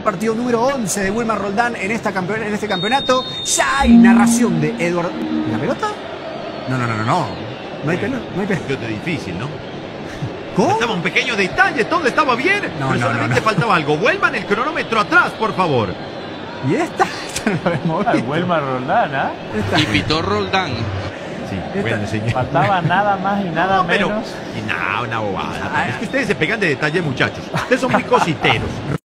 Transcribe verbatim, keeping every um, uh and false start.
Partido número once de Wilmar Roldán en, esta campeon en este campeonato. Ya hay narración de Eduardo. ¿La pelota? No, no, no, no, no. No hay pelota. No hay pelota. Es difícil, ¿no? ¿Cómo? Estaba un pequeño detalle, todo estaba bien. No, pero no, solamente no, no. faltaba algo. Vuelvan el cronómetro atrás, por favor. ¿Y esta? Esta no la hemos Ah, visto. Wilmar Roldán, ¿ah? Esta. Y pitó Roldán. Sí, Esta- bueno, señor. Faltaba nada más y nada No, pero... menos. Y nada, una bobada. Es que ustedes se pegan de detalle, muchachos. Ustedes son muy cositeros.